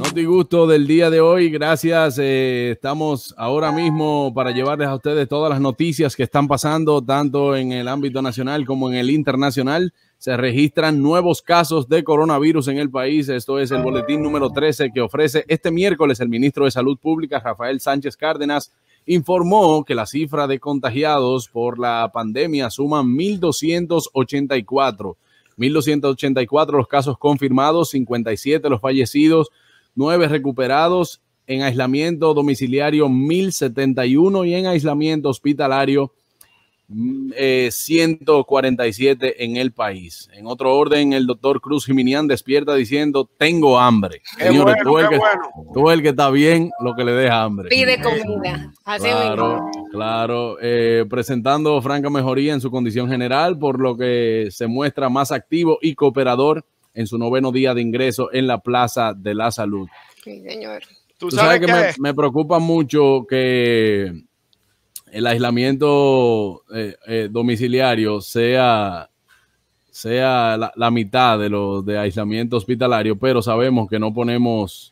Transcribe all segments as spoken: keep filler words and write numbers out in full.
Noti Gusto del día de hoy, gracias. Eh, estamos ahora mismo para llevarles a ustedes todas las noticias que están pasando, tanto en el ámbito nacional como en el internacional. Se registran nuevos casos de coronavirus en el país. Esto es el boletín número trece que ofrece este miércoles el ministro de Salud Pública, Rafael Sánchez Cárdenas, informó que la cifra de contagiados por la pandemia suma mil doscientos ochenta y cuatro. mil doscientos ochenta y cuatro los casos confirmados, cincuenta y siete los fallecidos, nueve recuperados, en aislamiento domiciliario mil setenta y uno y en aislamiento hospitalario eh, ciento cuarenta y siete en el país. En otro orden, el doctor Cruz Jiminián despierta diciendo, tengo hambre. Qué Señores, bueno, tú, el qué que, bueno. tú el que está bien, lo que le deja hambre. Pide comida. Así Claro, mismo. claro. Eh, presentando franca mejoría en su condición general, por lo que se muestra más activo y cooperador en su noveno día de ingreso en la Plaza de la Salud. Sí, señor. Tú Tú sabes sabes que que me, me preocupa mucho que el aislamiento eh, eh, domiciliario sea, sea la, la mitad de los de aislamiento hospitalario, pero sabemos que no ponemos,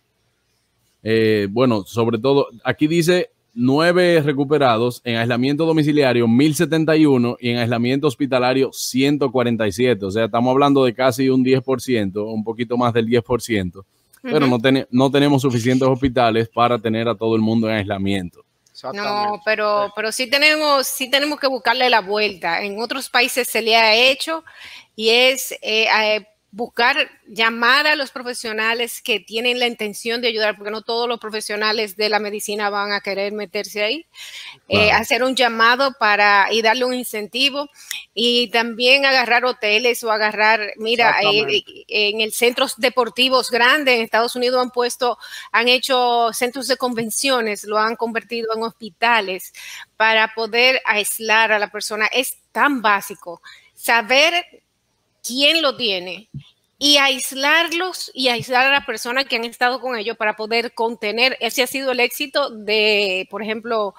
eh, bueno, sobre todo, aquí dice nueve recuperados, en aislamiento domiciliario mil setenta y uno y en aislamiento hospitalario ciento cuarenta y siete, o sea, estamos hablando de casi un diez por ciento, un poquito más del diez por ciento, pero Ujú. no, ten, no tenemos suficientes hospitales para tener a todo el mundo en aislamiento. No, pero, pero sí tenemos, sí tenemos que buscarle la vuelta. En otros países se le ha hecho y es eh, eh, buscar, llamar a los profesionales que tienen la intención de ayudar, porque no todos los profesionales de la medicina van a querer meterse ahí. Claro. Eh, hacer un llamado para y darle un incentivo y también agarrar hoteles o agarrar, mira, eh, en el centros deportivos grandes en Estados Unidos han puesto, han hecho centros de convenciones, lo han convertido en hospitales para poder aislar a la persona. Es tan básico saber quién lo tiene y aislarlos y aislar a las personas que han estado con ellos para poder contener. Ese ha sido el éxito de, por ejemplo,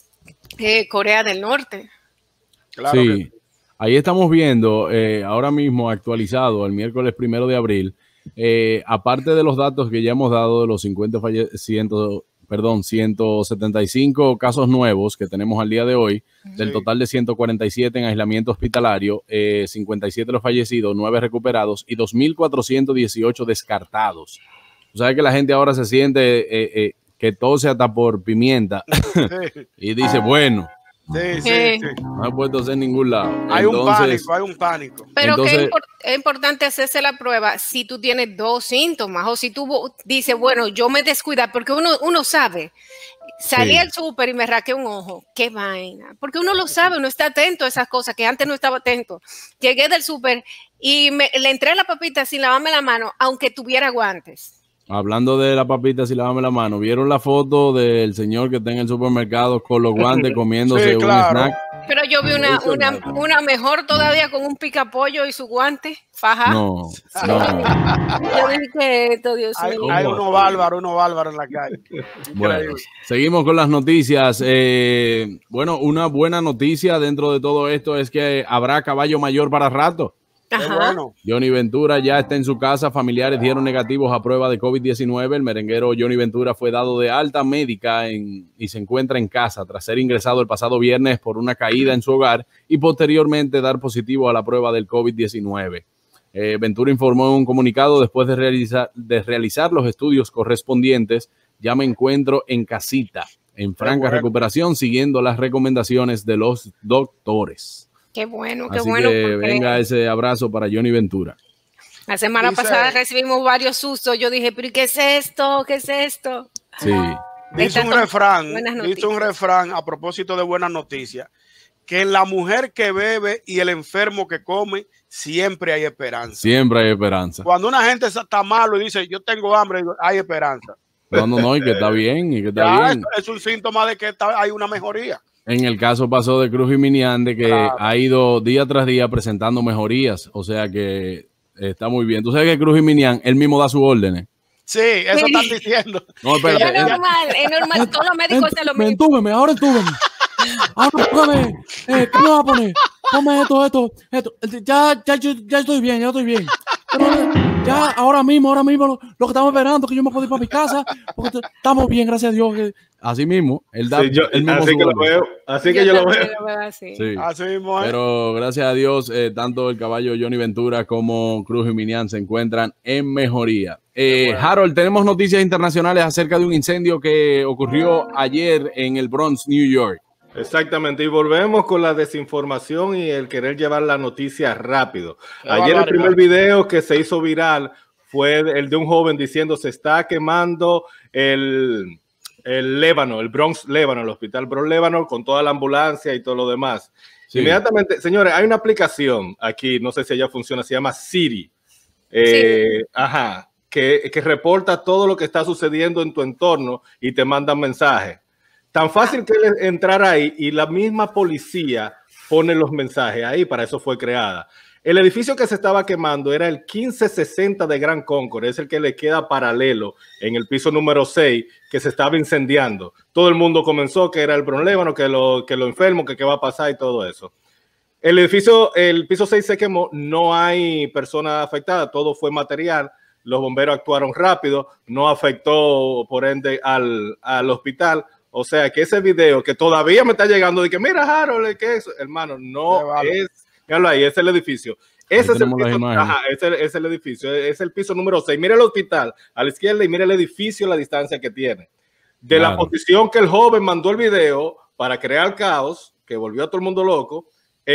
eh, Corea del Norte. Claro sí, que... ahí estamos viendo eh, ahora mismo actualizado el miércoles primero de abril, eh, aparte de los datos que ya hemos dado de los cincuenta fallecidos, perdón, ciento setenta y cinco casos nuevos que tenemos al día de hoy, sí. Del total de ciento cuarenta y siete en aislamiento hospitalario, eh, cincuenta y siete los fallecidos, nueve recuperados y dos mil cuatrocientos dieciocho descartados. O sea que la gente ahora se siente eh, eh, que tose hasta por pimienta sí. Y dice, bueno, sí, sí, sí. no he puesto en ningún lado. Hay entonces, un pánico, hay un pánico. Pero entonces, que es, import es importante hacerse la prueba si tú tienes dos síntomas o si tú dices, bueno, yo me descuida, porque uno, uno sabe. Salí sí. al súper y me raqué un ojo. Qué vaina. Porque uno lo sabe, uno está atento a esas cosas que antes no estaba atento. Llegué del súper y me, le entré a la papita sin lavarme la mano, aunque tuviera guantes. Hablando de la papita sin lavarme la mano, ¿vieron la foto del señor que está en el supermercado con los guantes comiéndose sí, claro. un snack? Pero yo vi una, una, una mejor todavía con un picapollo y su guante faja. No, sí. no. Yo dije esto, Dios hay, mío. Hay uno bárbaro, uno bárbaro en la calle. Bueno, seguimos con las noticias. Eh, bueno, una buena noticia dentro de todo esto es que habrá caballo mayor para rato. Ajá. Bueno. Johnny Ventura ya está en su casa, familiares dieron negativos a prueba de COVID diecinueve, el merenguero Johnny Ventura fue dado de alta médica en, y se encuentra en casa tras ser ingresado el pasado viernes por una caída en su hogar y posteriormente dar positivo a la prueba del COVID diecinueve. Eh, Ventura informó en un comunicado después de realizar, de realizar los estudios correspondientes, ya me encuentro en casita, en franca bueno. recuperación, siguiendo las recomendaciones de los doctores. Qué bueno, qué Así bueno. que venga ese abrazo para Johnny Ventura. La semana dice, pasada recibimos varios sustos. Yo dije, pero ¿qué es esto? ¿Qué es esto? Sí. Dice un refrán, dice un refrán a propósito de buenas noticias, que en la mujer que bebe y el enfermo que come, siempre hay esperanza. Siempre hay esperanza. Cuando una gente está malo y dice, yo tengo hambre, hay esperanza. No, no, no, y que está bien, y que está ya, bien. Es, es un síntoma de que está, hay una mejoría. En el caso pasó de Cruz Jiminián, de que claro. ha ido día tras día presentando mejorías, o sea que está muy bien. Tú sabes que Cruz Jiminián, él mismo da sus órdenes. Sí, eso sí. Están diciendo. No, espérate. Es normal, es normal, todos los médicos se lo mismo. Entúbeme, ahora entúbeme. Ahora póngame, eh, ¿qué me va a poner? Ponme esto, esto, esto. Ya, ya, ya estoy bien, ya estoy bien. ya, ahora mismo, ahora mismo, lo, lo que estamos esperando que yo me puedo ir para mi casa, porque estamos bien, gracias a Dios. Que... Así mismo, él da, sí, yo, él mismo así que lo veo, así que yo, yo lo veo. Lo veo así. Sí. Así mismo, ¿eh? Pero gracias a Dios, eh, tanto el caballo Johnny Ventura como Cruz y Minian se encuentran en mejoría. Eh, bueno. Harold, tenemos noticias internacionales acerca de un incendio que ocurrió ayer en el Bronx, New York. Exactamente, y volvemos con la desinformación y el querer llevar la noticia rápido. Ayer el primer video que se hizo viral fue el de un joven diciendo se está quemando el, el Lébano, el Bronx Lébano, el hospital Bronx Lébano con toda la ambulancia y todo lo demás. Sí. Inmediatamente, señores, hay una aplicación aquí, no sé si ella funciona, se llama Siri. Eh, sí. Ajá, que, que reporta todo lo que está sucediendo en tu entorno y te mandan mensajes. Tan fácil que es entrar ahí y la misma policía pone los mensajes ahí, para eso fue creada. El edificio que se estaba quemando era el quince sesenta de Grand Concord, es el que le queda paralelo en el piso número seis, que se estaba incendiando. Todo el mundo comenzó que era el Bronx Lébano, que lo, que lo enfermo, que qué va a pasar y todo eso. El edificio, el piso seis se quemó, no hay personas afectadas, todo fue material. Los bomberos actuaron rápido, no afectó por ende al, al hospital. O sea, que ese video que todavía me está llegando de que mira, Harold, ¿qué es? Hermano, no vale. es, míralo ahí, es el edificio. Ese es el, piso, ajá, es, el, es el edificio, es el piso número seis. Mira el hospital a la izquierda y mira el edificio, la distancia que tiene. De claro. La posición que el joven mandó el video para crear caos, que volvió a todo el mundo loco,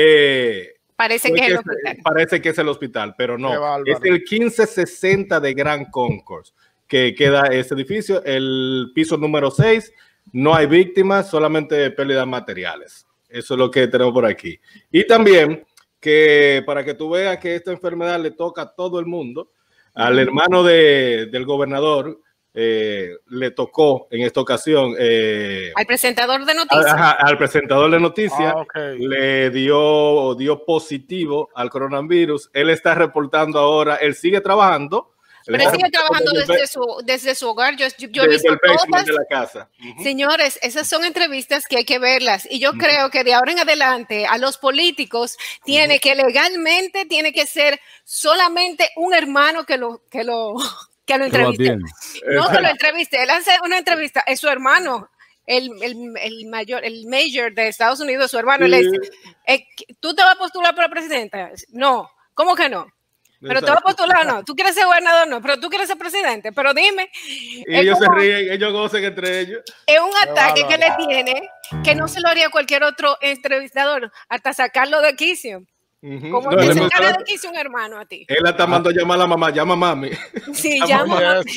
eh, parece que, que es el hospital. Parece que es el hospital, pero no. Es el quince sesenta de Grand Concord que queda ese edificio, el piso número seis. No hay víctimas, solamente pérdidas materiales. Eso es lo que tenemos por aquí. Y también que para que tú veas que esta enfermedad le toca a todo el mundo, al hermano de, del gobernador eh, le tocó en esta ocasión. Eh, al presentador de noticias. Ajá, al presentador de noticias ah, okay. le dio, dio positivo al coronavirus. Él está reportando ahora, él sigue trabajando. Pero él sigue trabajando desde su, desde su hogar. Yo, yo, yo he visto todas. De la casa. Uh-huh. Señores, esas son entrevistas que hay que verlas. Y yo uh-huh. creo que de ahora en adelante a los políticos tiene uh-huh. que legalmente tiene que ser solamente un hermano que lo, que lo, que lo entreviste. No que lo entreviste. Él hace una entrevista, es su hermano. El, el, el mayor, el mayor de Estados Unidos, su hermano, sí. Le dice, eh, ¿tú te vas a postular para presidenta? No. ¿Cómo que no? Pero te vas a postular, no. Tú quieres ser gobernador, no. Pero tú quieres ser presidente. Pero dime. Y ellos como, se ríen, ellos gocen entre ellos. Es un ataque no, no, que no. le tiene que no se lo haría cualquier otro entrevistador, hasta sacarlo de quicio. Uh-huh. Como no, te sacara de quicio un hermano a ti. Él hasta mandó a llamar a la mamá, llama a mami. Sí, llama a mami.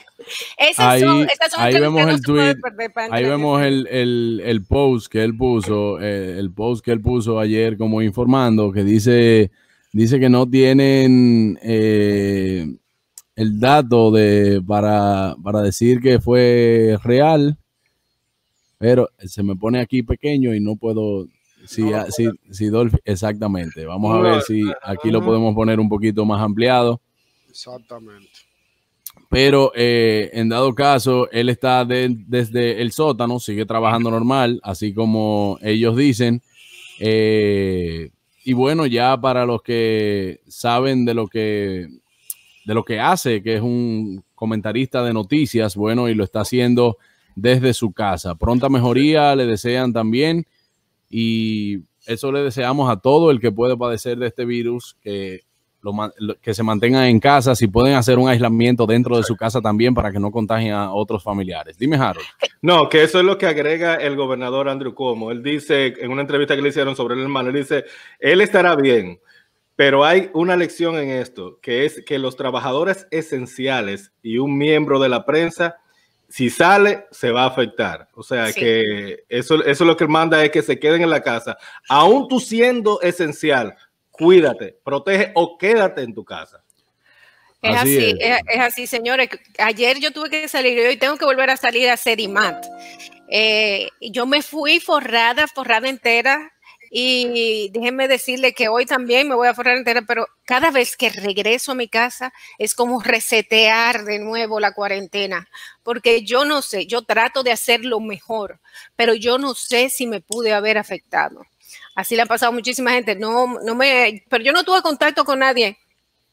Esas ahí, son, estas son ahí vemos el tweet, ahí la vemos el, el, el post que él puso, eh, el post que él puso ayer como informando, que dice... Dice que no tienen eh, el dato de para, para decir que fue real, pero se me pone aquí pequeño y no puedo. Si, no, si, si Dolphy, exactamente. Vamos no, a ver si aquí lo podemos poner un poquito más ampliado. Exactamente. Pero eh, en dado caso, él está de, desde el sótano, sigue trabajando normal, así como ellos dicen. Eh, Y bueno, ya para los que saben de lo que, de lo que hace, que es un comentarista de noticias, bueno, y lo está haciendo desde su casa. Pronta mejoría le desean también y eso le deseamos a todo el que puede padecer de este virus, que, lo, que se mantengan en casa, si pueden hacer un aislamiento dentro de su casa también para que no contagien a otros familiares. Dime, Harold. No, que eso es lo que agrega el gobernador Andrew Cuomo. Él dice, en una entrevista que le hicieron sobre el hermano, él dice, él estará bien, pero hay una lección en esto, que es que los trabajadores esenciales y un miembro de la prensa, si sale, se va a afectar. O sea, sí. que eso, eso lo que manda es que se queden en la casa. Aún tú siendo esencial, cuídate, protege o quédate en tu casa. Es así, así es. Es, es así, señores. Ayer yo tuve que salir y hoy tengo que volver a salir a Sedimat. Eh, yo me fui forrada, forrada entera y déjenme decirle que hoy también me voy a forrar entera, pero cada vez que regreso a mi casa es como resetear de nuevo la cuarentena, porque yo no sé, yo trato de hacerlo mejor, pero yo no sé si me pude haber afectado. Así le ha pasado a muchísima gente. No, no me, pero yo no tuve contacto con nadie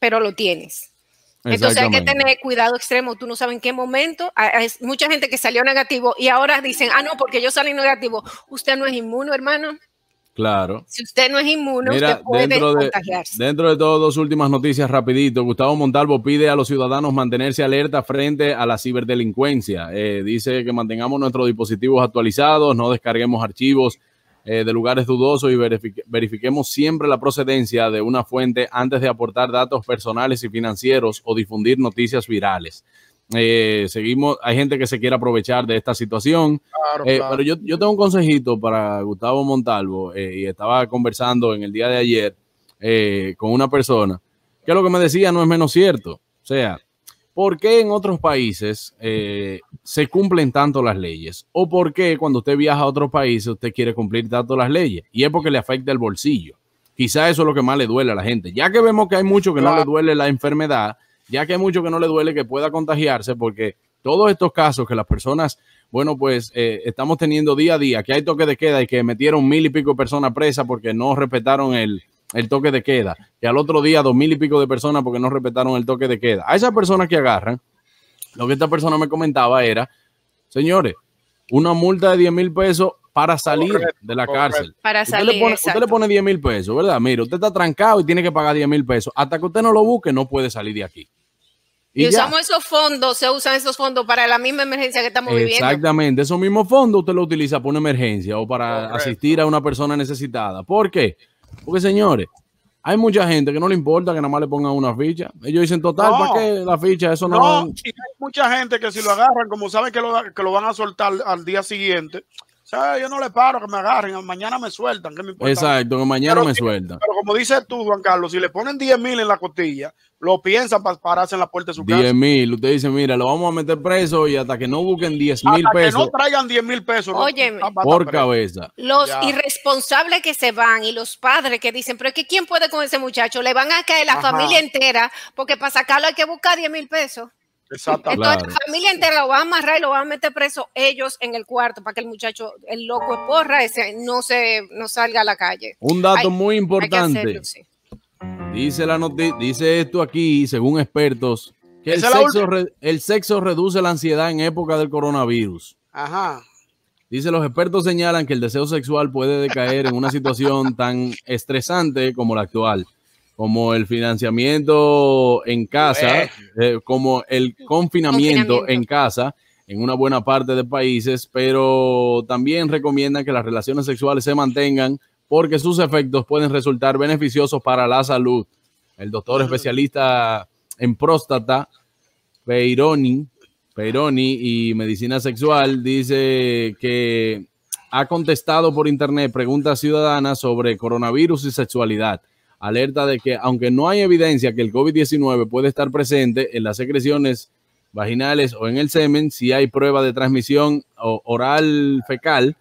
pero lo tienes. Entonces hay que tener cuidado extremo. Tú no sabes en qué momento. Hay mucha gente que salió negativo y ahora dicen, ah, no, porque yo salí negativo. Usted no es inmuno, hermano. Claro. Si usted no es inmuno, Mira, usted puede dentro de, contagiarse. Dentro de todo, dos últimas noticias rapidito. Gustavo Montalvo pide a los ciudadanos mantenerse alerta frente a la ciberdelincuencia. Eh, dice que mantengamos nuestros dispositivos actualizados, no descarguemos archivos eh, de lugares dudosos y verifique, verifiquemos siempre la procedencia de una fuente antes de aportar datos personales y financieros o difundir noticias virales. Eh, seguimos, hay gente que se quiere aprovechar de esta situación, claro, eh, claro. Pero yo, yo tengo un consejito para Gustavo Montalvo eh, y estaba conversando en el día de ayer eh, con una persona que lo que me decía no es menos cierto. O sea, ¿por qué en otros países eh, se cumplen tanto las leyes? ¿O por qué cuando usted viaja a otros países usted quiere cumplir tanto las leyes? Y es porque le afecta el bolsillo. Quizá eso es lo que más le duele a la gente. Ya que vemos que hay mucho que claro. no le duele la enfermedad, ya que hay mucho que no le duele que pueda contagiarse, porque todos estos casos que las personas, bueno, pues eh, estamos teniendo día a día, que hay toque de queda y que metieron mil y pico de personas presas porque no respetaron el, el toque de queda, que al otro día dos mil y pico de personas porque no respetaron el toque de queda. A esas personas que agarran, lo que esta persona me comentaba era, señores, una multa de diez mil pesos para salir correcto, de la correcto. cárcel. Para salir, usted le pone, usted le pone diez mil pesos, ¿verdad? Mire, usted está trancado y tiene que pagar diez mil pesos. Hasta que usted no lo busque, no puede salir de aquí. Y, y usamos esos fondos, se usan esos fondos para la misma emergencia que estamos viviendo. Exactamente, esos mismos fondos usted los utiliza para una emergencia o para correcto. asistir a una persona necesitada. ¿Por qué? Porque, señores, hay mucha gente que no le importa que nada más le pongan una ficha. Ellos dicen, total, no, ¿para qué la ficha? Eso no... No, y hay mucha gente que si lo agarran, como saben que lo, que lo van a soltar al día siguiente... O sea, yo no le paro, que me agarren, mañana me sueltan. ¿Qué me importa? Exacto, que mañana pero, me sueltan. Pero como dices tú, Juan Carlos, si le ponen diez mil en la costilla, lo piensan para pararse en la puerta de su casa. diez mil, usted dice, mira, lo vamos a meter preso y hasta que no busquen diez mil pesos. Que no traigan diez mil pesos. Óyeme, no, por cabeza. Los ya. irresponsables que se van y los padres que dicen, pero es que ¿quién puede con ese muchacho? Le van a caer la Ajá. familia entera porque para sacarlo hay que buscar diez mil pesos. Exactamente. Entonces claro. la familia entera lo va a amarrar y lo van a meter preso ellos en el cuarto para que el muchacho, el loco de porra ese, no se no salga a la calle. Un dato hay, muy importante. Hacerlo, sí. Dice la noti dice esto aquí, según expertos, que el sexo, re el sexo reduce la ansiedad en época del coronavirus. Ajá. Dice, los expertos señalan que el deseo sexual puede decaer en una situación tan estresante como la actual, como el financiamiento en casa, eh, como el confinamiento, confinamiento en casa en una buena parte de países, pero también recomiendan que las relaciones sexuales se mantengan porque sus efectos pueden resultar beneficiosos para la salud. El doctor uh-huh. especialista en próstata, Peironi, Peironi y medicina sexual, dice que ha contestado por internet preguntas ciudadanas sobre coronavirus y sexualidad. Alerta de que, aunque no hay evidencia que el COVID diecinueve puede estar presente en las secreciones vaginales o en el semen, si hay prueba de transmisión oral fecal,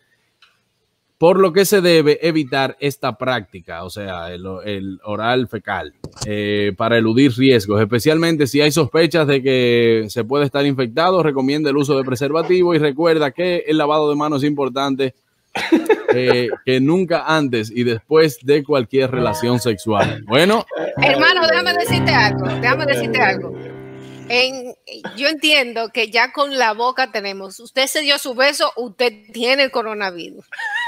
por lo que se debe evitar esta práctica, o sea, el, el oral fecal, eh, para eludir riesgos, especialmente si hay sospechas de que se puede estar infectado. Recomienda el uso de preservativo y recuerda que el lavado de manos es importante. Eh, que nunca antes y después de cualquier relación sexual. Bueno, hermano, déjame decirte algo, déjame decirte algo. En, yo entiendo que ya con la boca tenemos, usted se dio su beso, usted tiene el coronavirus.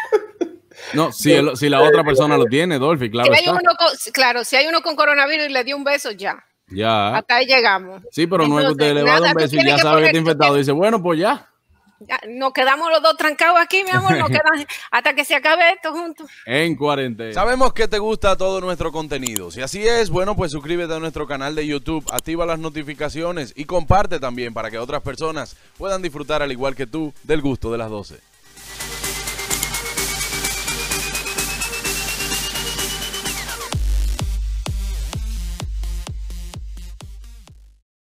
No, si, el, si la otra persona lo tiene, Dolphy, claro. Si hay uno con, claro, si hay uno con coronavirus y le dio un beso, ya. Ya. Hasta ahí llegamos. Sí, pero Entonces, no es que usted le va a dar un beso y ya sabe que está infectado. Dice, bueno, pues ya. Nos quedamos los dos trancados aquí, mi amor, nos quedan hasta que se acabe esto juntos. En cuarentena. Sabemos que te gusta todo nuestro contenido. Si así es, bueno, pues suscríbete a nuestro canal de YouTube, activa las notificaciones y comparte también para que otras personas puedan disfrutar al igual que tú del gusto de las doce.